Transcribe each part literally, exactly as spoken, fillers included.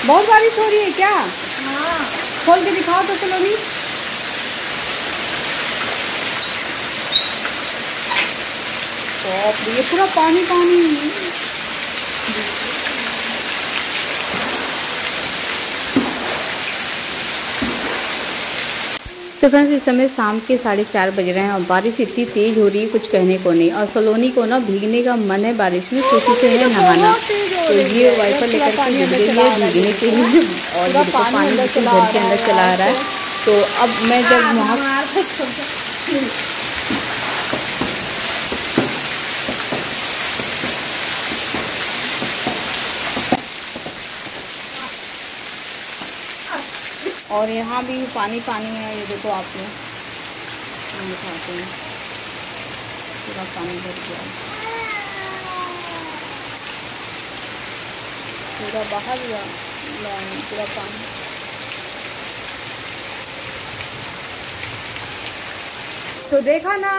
बहुत बारिश हो रही है क्या? हाँ। खोल के दिखाओ तो सलोनी। ये पूरा पानी पानी। तो फ्रेंड्स इस समय शाम के साढ़े चार बज रहे हैं और बारिश इतनी तेज़ हो रही है कुछ कहने को नहीं। और सलोनी को ना भीगने का मन है बारिश में, तो उसे है नहाना। तो ये वाइपर लेकर के गिर गई है भीगने के लिए और ये देखो पानी बिल्कुल घर के अंदर चला आ रहा है। तो अब मैं जब वहाँ और यहाँ भी पानी पानी है। ये देखो आप लोग दिखाते हैं पूरा पानी भर गया, पूरा बाहर गया पूरा पानी। तो देखा ना,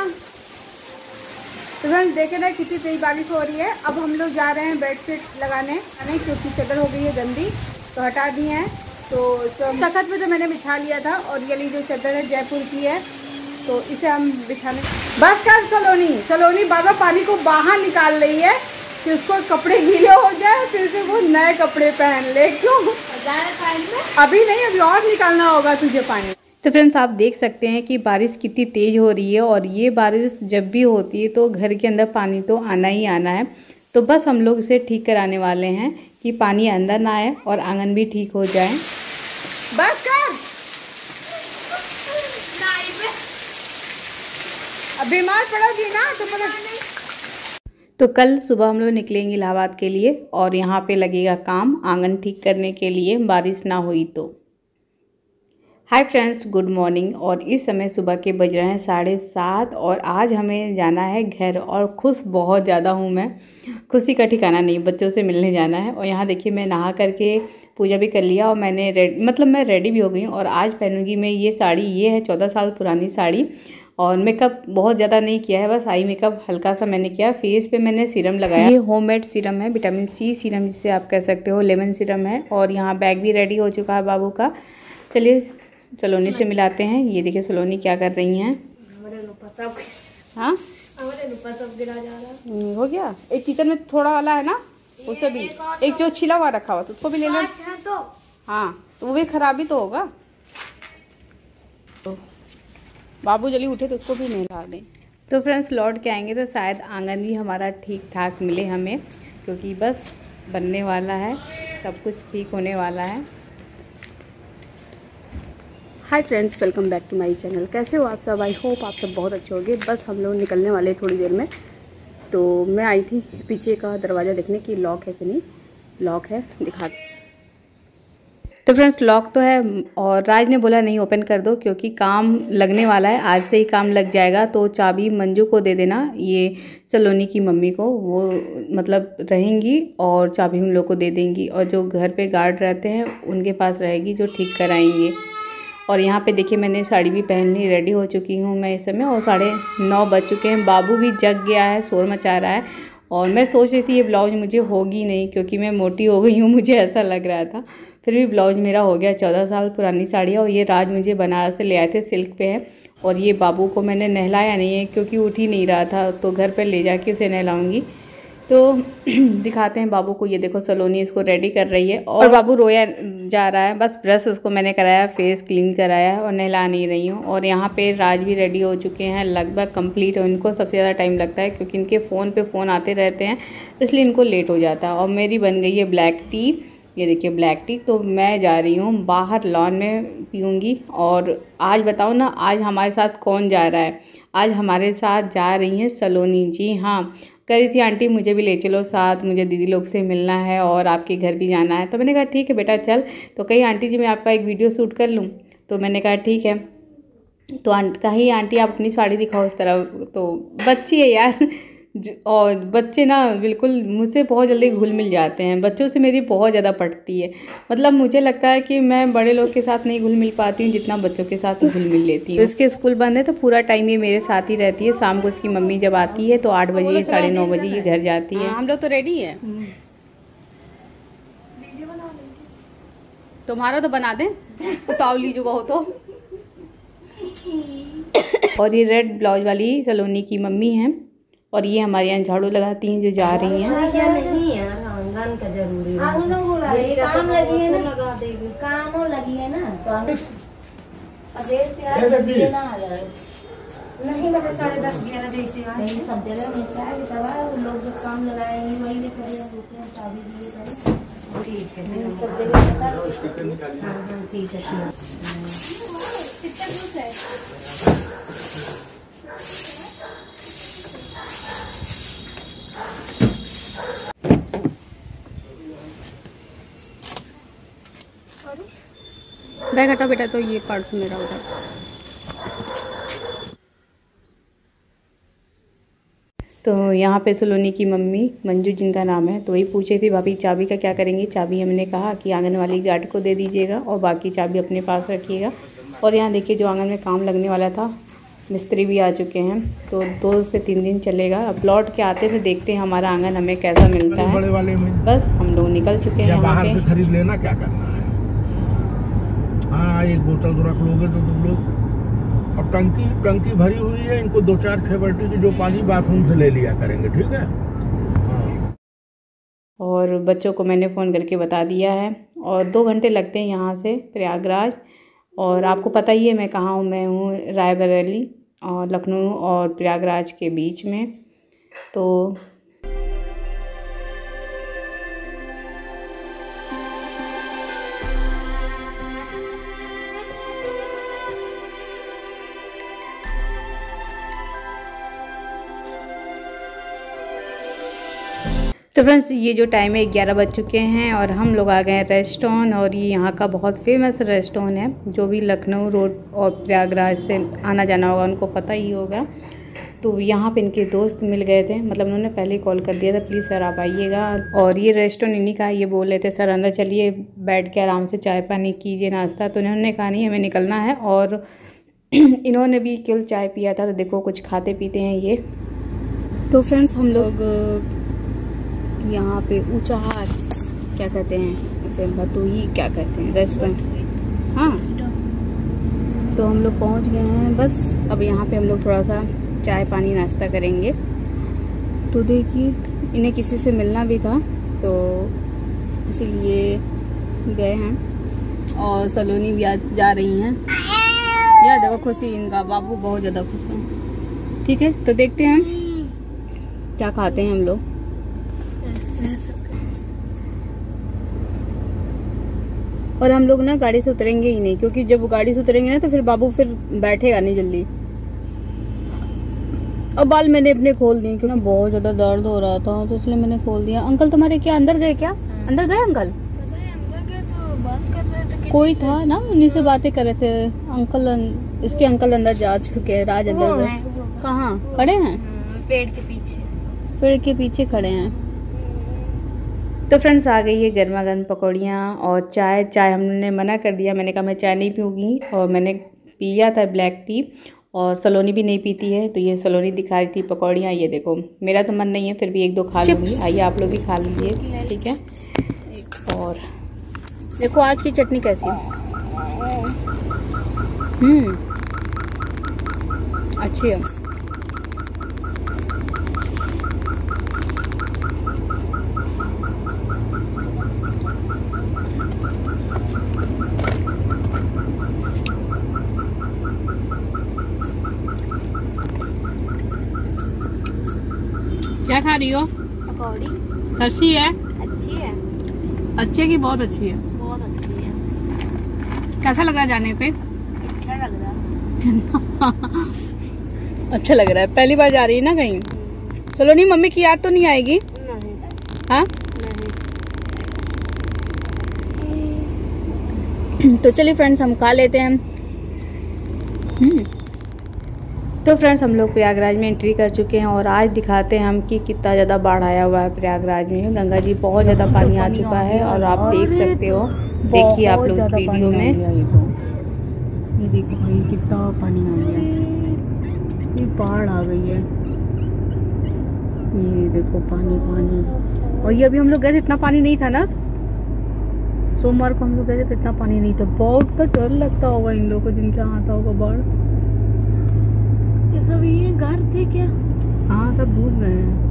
तो फ्रेंड्स देखे ना कितनी तेज बारिश हो रही है। अब हम लोग जा रहे हैं बेडशीट लगाने, क्योंकि चादर हो गई है गंदी तो हटा दी है। तो तखत पे तो मैंने बिछा लिया था और ये वाली जो चादर है जयपुर की है, तो इसे हम बिछाने। बस कर सलोनी, सलोनी बार बार पानी को बाहर निकाल रही है कि उसको कपड़े गीले हो जाए फिर से वो नए कपड़े पहन ले। क्यों? अभी नहीं, अभी और निकालना होगा तुझे पानी। तो फ्रेंड्स आप देख सकते हैं कि बारिश कितनी तेज़ हो रही है और ये बारिश जब भी होती है तो घर के अंदर पानी तो आना ही आना है। तो बस हम लोग इसे ठीक कराने वाले हैं कि पानी अंदर ना आए और आंगन भी ठीक हो जाए। बस कर, अब बीमार पड़ोगी ना तो पता नहीं। तो कल सुबह हम लोग निकलेंगे इलाहाबाद के लिए और यहाँ पे लगेगा काम आंगन ठीक करने के लिए, बारिश ना हुई तो। Hi friends, good morning. और इस समय सुबह के बज रहे हैं साढ़े सात और आज हमें जाना है घर और खुश बहुत ज़्यादा हूँ मैं। खुशी का ठिकाना नहीं, बच्चों से मिलने जाना है। और यहाँ देखिए मैं नहा करके पूजा भी कर लिया और मैंने रेड मतलब मैं रेडी भी हो गई हूँ। और आज पहनूंगी मैं ये साड़ी, ये है चौदह साल पुरानी साड़ी। और मेकअप बहुत ज़्यादा नहीं किया है, बस आई मेकअप हल्का सा मैंने किया। फेस पे मैंने सीरम लगाया, ये होममेड सीरम है, विटामिन सी सीरम जिसे आप कह सकते हो, लेमन सीरम है। और यहाँ बैग भी रेडी हो चुका है बाबू का। चलिए सलोनी से मिलाते हैं। ये देखिए सलोनी क्या कर रही हैं। हाँ हो गया। एक किचन में थोड़ा वाला है ना, उसे भी एक जो छिला हुआ रखा हुआ तो उसको भी ले लो। हाँ तो वो भी खराब ही तो होगा। तो बाबू जल्दी उठे तो उसको भी नहला दें। तो फ्रेंड्स लौट के आएंगे तो शायद आंगन भी हमारा ठीक ठाक मिले हमें, क्योंकि बस बनने वाला है, सब कुछ ठीक होने वाला है। Hi friends, welcome back to my channel. कैसे हो आप सब? आई होप आप सब बहुत अच्छे होंगे। बस हम लोग निकलने वाले थोड़ी देर में। तो मैं आई थी पीछे का दरवाज़ा देखने की लॉक है कि नहीं। लॉक है, दिखा। तो फ्रेंड्स लॉक तो है और राज ने बोला नहीं ओपन कर दो क्योंकि काम लगने वाला है, आज से ही काम लग जाएगा। तो चाबी मंजू को दे देना, ये सलोनी की मम्मी को, वो मतलब रहेंगी और चाबी उन लोग को दे देंगी। और जो घर पे गार्ड रहते हैं उनके पास रहेगी जो ठीक कराएंगे। और यहाँ पे देखिए मैंने साड़ी भी पहन ली, रेडी हो चुकी हूँ मैं इस समय। और साढ़े नौ बज चुके हैं, बाबू भी जग गया है, शोर मचा रहा है। और मैं सोच रही थी ये ब्लाउज मुझे होगी नहीं क्योंकि मैं मोटी हो गई हूँ, मुझे ऐसा लग रहा था। फिर भी ब्लाउज मेरा हो गया। चौदह साल पुरानी साड़ी है और ये राज मुझे बनारस से ले आए थे, सिल्क पे है। और ये बाबू को मैंने नहलाया नहीं है क्योंकि उठ ही नहीं रहा था, तो घर पर ले जाके उसे नहलाऊँगी। तो दिखाते हैं बाबू को। ये देखो सलोनी इसको रेडी कर रही है और, और बाबू रोया जा रहा है। बस ब्रश उसको मैंने कराया, फेस क्लीन कराया है और नहला नहीं रही हूँ। और यहाँ पे राज भी रेडी हो चुके हैं, लगभग कंप्लीट हो। इनको सबसे ज़्यादा टाइम लगता है क्योंकि इनके फ़ोन पे फ़ोन आते रहते हैं, इसलिए इनको लेट हो जाता है। और मेरी बन गई है ब्लैक टी, ये देखिए ब्लैक टी। तो मैं जा रही हूँ बाहर लॉन में पीऊँगी। और आज बताओ ना, आज हमारे साथ कौन जा रहा है? आज हमारे साथ जा रही हैं सलोनी जी। हाँ कह रही थी आंटी मुझे भी ले चलो साथ, मुझे दीदी लोग से मिलना है और आपके घर भी जाना है। तो मैंने कहा ठीक है बेटा चल। तो कही आंटी जी मैं आपका एक वीडियो शूट कर लूँ। तो मैंने कहा ठीक है। तो कही आंटी आप अपनी साड़ी दिखाओ इस तरह। तो बच्ची है यार और बच्चे ना बिल्कुल मुझसे बहुत जल्दी घुल मिल जाते हैं। बच्चों से मेरी बहुत ज़्यादा पटती है। मतलब मुझे लगता है कि मैं बड़े लोग के साथ नहीं घुल मिल पाती हूँ जितना बच्चों के साथ घुल मिल लेती हूँ। तो इसके स्कूल बंद है तो पूरा टाइम ये मेरे साथ ही रहती है। शाम को इसकी मम्मी जब आती है तो आठ बजे साढ़े नौ बजे ये घर जाती है। हम लोग तो रेडी है। तुम्हारा तो बना दें तावली जो बहुत हो। और ये रेड ब्लाउज वाली सलोनी की मम्मी है और ये हमारे यहाँ झाड़ू लगाती हैं जो जा रही हैं। नहीं यार आंगन का जरूरी है। काम लगी है ना, लगा देगी काम लगी है ना नहीं बजे साढ़े दस ग्यारह जैसे सब जगह मिलता है सवाल लोग जो काम लगाएंगे वही नहीं करेंगे शादी भी करें। ठीक है सब जगह हाँ हाँ ठीक है बैग हटा बेटा, तो ये पार्ट मेरा उधर। तो यहाँ पे सलोनी की मम्मी मंजू जिनका नाम है, तो वही पूछे थे भाभी चाबी का क्या करेंगे। चाबी हमने कहा कि आंगन वाली गार्ड को दे दीजिएगा और बाकी चाबी अपने पास रखिएगा। और यहाँ देखिए जो आंगन में काम लगने वाला था मिस्त्री भी आ चुके हैं, तो दो से तीन दिन चलेगा। अब लौट के आते थे देखते हैं हमारा आंगन हमें कैसा मिलता है। बड़े वाले में बस हम लोग निकल चुके हैं। बाहर से खरीद लेना क्या करना है। हाँ एक बोतल तो रख लोगे तो तुम लोग। अब टंकी टंकी भरी हुई है, इनको दो चार खेबर्टी की जो पानी बाथरूम से ले लिया करेंगे, ठीक है। हाँ। और बच्चों को मैंने फ़ोन करके बता दिया है और दो घंटे लगते हैं यहाँ से प्रयागराज। और आपको पता ही है मैं कहाँ हूँ, मैं हूँ रायबरेली और लखनऊ और प्रयागराज के बीच में। तो तो फ्रेंड्स ये जो टाइम है ग्यारह बज चुके हैं और हम लोग आ गए हैं रेस्टोरेंट। और ये यहाँ का बहुत फेमस रेस्टोरेंट है, जो भी लखनऊ रोड और प्रयागराज से आना जाना होगा उनको पता ही होगा। तो यहाँ पे इनके दोस्त मिल गए थे, मतलब उन्होंने पहले ही कॉल कर दिया था प्लीज़ सर आप आइएगा। और ये रेस्टोरेंट इन्हीं का, ये बोल रहे थे सर अंदर चलिए बैठ के आराम से चाय पानी कीजिए नाश्ता। तो उन्होंने कहा नहीं हमें निकलना है। और इन्होंने भी केवल चाय पिया था, तो देखो कुछ खाते पीते हैं ये। तो फ्रेंड्स हम लोग यहाँ पे ऊंचाहार क्या कहते हैं इसे, भटोही क्या कहते हैं रेस्टोरेंट, हाँ। तो हम लोग पहुँच गए हैं बस। अब यहाँ पे हम लोग थोड़ा सा चाय पानी नाश्ता करेंगे। तो देखिए इन्हें किसी से मिलना भी था तो इसीलिए गए हैं। और सलोनी भी आज जा रही हैं। यार देखो खुशी, इनका बाबू बहुत ज़्यादा खुश है। ठीक है तो देखते हैं क्या खाते हैं हम लोग। और हम लोग ना गाड़ी से उतरेंगे ही नहीं, क्योंकि जब गाड़ी से उतरेंगे ना तो फिर बाबू फिर बैठेगा नहीं जल्दी। अब बाल मैंने अपने खोल दिए क्योंकि ना बहुत ज्यादा दर्द हो रहा था, तो इसलिए मैंने खोल दिया। अंकल तुम्हारे क्या अंदर गए क्या? अंदर गए अंकल? अंदर गए तो बात कर रहे थे, कोई था ना उन्हीं से बातें कर रहे थे। अंकल इसके अंकल अंदर जा चुके हैं, राज अंदर गए। कहाँ खड़े हैं? पेड़ के पीछे, पेड़ के पीछे खड़े हैं। तो फ्रेंड्स आ गई है गर्मा गर्म पकौड़ियाँ और चाय। चाय हमने मना कर दिया, मैंने कहा मैं चाय नहीं पीऊँगी। और मैंने पिया था ब्लैक टी और सलोनी भी नहीं पीती है। तो ये सलोनी दिखा रही थी पकौड़ियाँ, ये देखो। मेरा तो मन नहीं है फिर भी एक दो खा लूँगी। आइए आप लोग भी खा लीजिए, ठीक है। और देखो आज की चटनी कैसी है। हम्म अच्छी है। क्या खा रही हो? पकौड़ी। अच्छी है? अच्छी है। अच्छी है कि बहुत अच्छी है? बहुत अच्छी है। कैसा लग रहा है जाने पे? अच्छा लग रहा है। अच्छा लग रहा है, पहली बार जा रही है ना कहीं। चलो नहीं मम्मी की याद तो नहीं आएगी? नहीं। हाँ नहीं। तो चलिए फ्रेंड्स हम खा लेते हैं। हम्म तो फ्रेंड्स हम लोग प्रयागराज में एंट्री कर चुके हैं और आज दिखाते हैं हम कि कितना ज़्यादा बाढ़ आया हुआ है प्रयागराज में। गंगा जी बहुत ज़्यादा पानी आ चुका है और आप देख सकते हो, देखिए आप लोग इस वीडियो में। ये देखो भाई कितना पानी आ गया, ये बाढ़ आ गई है। ये देखो पानी पानी। और ये अभी हम लोग गए इतना पानी नहीं था ना, सोमवार को हम लोग गए थे तो इतना पानी नहीं था। बहुत तो डर लगता होगा इन लोगों को जिनके यहाँ आता होगा बाढ़। ये सब ये घर थे क्या? हाँ सब डूब गए हैं,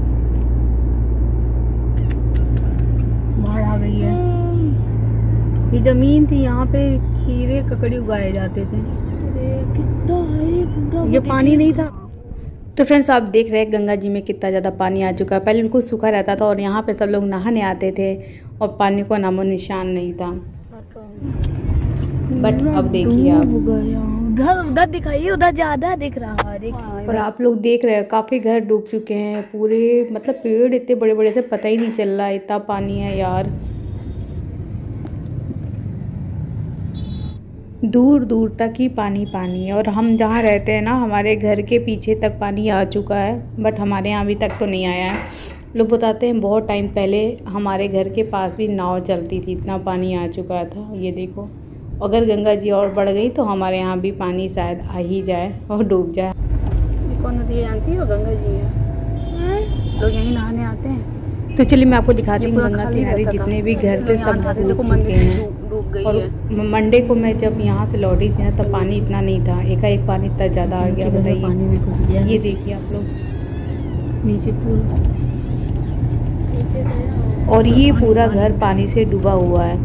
बाढ़ आ गई है। ये जमीन थी, यहाँ पे खीरे ककड़ी उगाए जाते थे। कितना है, ये पानी नहीं था। तो फ्रेंड्स आप देख रहे हैं गंगा जी में कितना ज़्यादा पानी आ चुका है। पहले बिल्कुल सूखा रहता था और यहाँ पे सब लोग नहाने आते थे और पानी को नामो निशान नहीं था। बट अब देखिए आप, उधर उधर दिखाइए, उधर ज्यादा दिख रहा है। और आप लोग देख रहे हैं काफ़ी घर डूब चुके हैं पूरे, मतलब पेड़ इतने बड़े बड़े से पता ही नहीं चल रहा, इतना पानी है यार। दूर दूर तक ही पानी पानी है और हम जहाँ रहते हैं ना, हमारे घर के पीछे तक पानी आ चुका है, बट हमारे यहाँ अभी तक तो नहीं आया है। लोग बताते हैं बहुत टाइम पहले हमारे घर के पास भी नाव चलती थी, इतना पानी आ चुका था। ये देखो, अगर गंगा जी और बढ़ गई तो हमारे यहाँ भी पानी शायद आ ही जाए और डूब जाए। कौन नदी जानती हो? गंगा जी है, लोग यहीं नहाने आते हैं। तो चलिए मैं आपको दिखाती हूँ गंगा किनारे जितने भी घर थे सब डूब चुके हैं। और मंडे को मैं जब यहाँ से लौटी थी ना तब पानी इतना नहीं था, एकाएक पानी इतना ज़्यादा आ गया, बताइए। पानी में घुस गया। ये देखिए आप लोग नीचे पूरा, और ये पूरा घर पानी से डूबा हुआ है।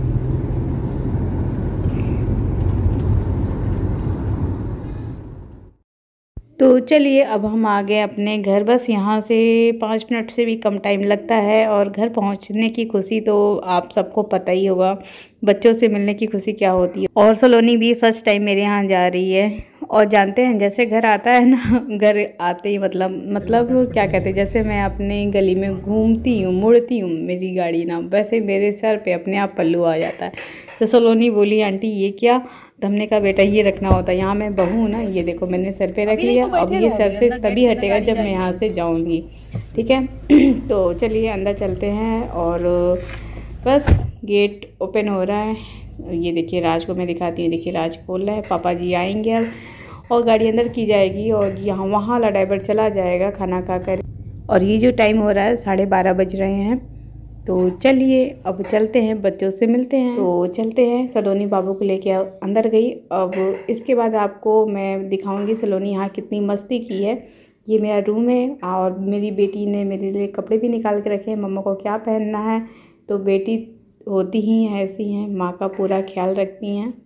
तो चलिए अब हम आ गए अपने घर। बस यहाँ से पाँच मिनट से भी कम टाइम लगता है और घर पहुँचने की खुशी तो आप सबको पता ही होगा, बच्चों से मिलने की खुशी क्या होती है। और सलोनी भी फर्स्ट टाइम मेरे यहाँ जा रही है। और जानते हैं जैसे घर आता है ना, घर आते ही मतलब मतलब क्या कहते हैं, जैसे मैं अपने गली में घूमती हूँ मुड़ती हूँ मेरी गाड़ी ना, वैसे मेरे सर पे अपने आप पल्लू आ जाता है। तो सलोनी बोली आंटी ये क्या? तो हमने कहा बेटा ये रखना होता है, यहाँ मैं बहू हूँ ना, ये देखो मैंने सर पे रख लिया। अब ये सर से तभी हटेगा जब मैं यहाँ से जाऊँगी, ठीक है। तो चलिए अंदर चलते हैं और बस गेट ओपन हो रहा है। ये देखिए राज को मैं दिखाती हूँ, देखिए राज खोल रहा है। पापा जी आएंगे अब और गाड़ी अंदर की जाएगी और यहाँ वहाँ वाला ड्राइवर चला जाएगा खाना खा कर। और ये जो टाइम हो रहा है साढ़े बारह बज रहे हैं। तो चलिए अब चलते हैं, बच्चों से मिलते हैं। तो चलते हैं। सलोनी बाबू को लेके अंदर गई। अब इसके बाद आपको मैं दिखाऊंगी सलोनी यहाँ कितनी मस्ती की है। ये मेरा रूम है और मेरी बेटी ने मेरे लिए कपड़े भी निकाल के रखे हैं, मम्मा को क्या पहनना है। तो बेटी होती ही ऐसी हैं, माँ का पूरा ख्याल रखती हैं।